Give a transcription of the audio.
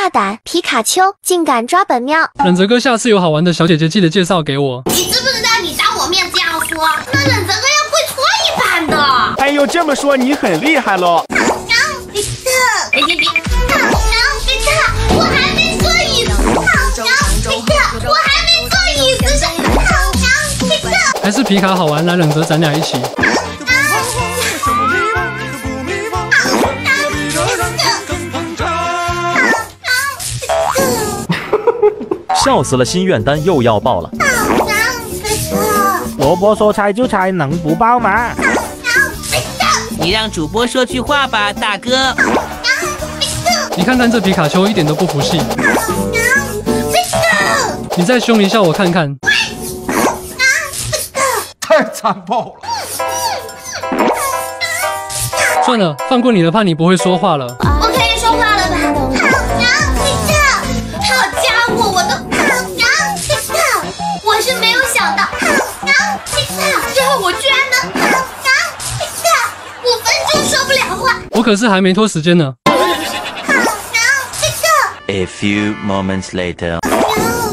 胆，皮卡丘竟敢抓本喵！ 忍泽哥，下次有好玩的小姐姐记得介绍给我。 你知不知道你当我面这样说，那忍泽哥要跪搓衣板的。 哎呦，这么说你很厉害喽。 别，我还没坐椅子，我还没坐椅子上， 还是皮卡好玩，来忍泽咱俩一起。 笑死了，心愿单又要爆了。 萝卜说拆就拆，能不爆吗？ 你让主播说句话吧，大哥。 你看看这皮卡丘一点都不服气。你再凶一下我看看。 太残暴了。 算了，放过你了，怕你不会说话了。 我可以说话了吧？好家伙，我都我是没有想到，最后我居然能5分钟说不了话。 我可是还没拖时间呢。 A few moments later.